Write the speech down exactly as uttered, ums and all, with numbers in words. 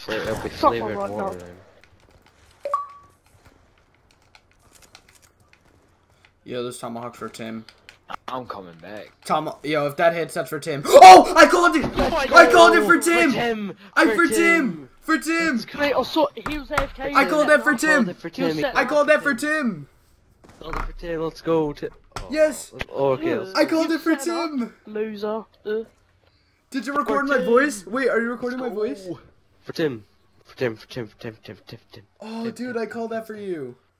fla it'll be Stop flavored right water now. then. Yo, this tomahawk for Tim. I'm coming back. Tom, yo, if that hits, that's for Tim. Oh, I called it! I called it for For Tim! Tim! I For for Tim! For Tim! Wait, I saw he was A F K. I called that for Called Tim! it for He was Tim. set- I called that for Tim! Called it for Tim. Let's go. Tim. Oh, Yes! oh, okay. Let's I go. called You it for set up. Tim! Loser. Uh, Did you record my Tim. voice? Wait, are you recording my voice? For Tim. For Tim. For Tim. For Tim. For Tim. For Tim. For Tim. Oh, dude, I called that for you.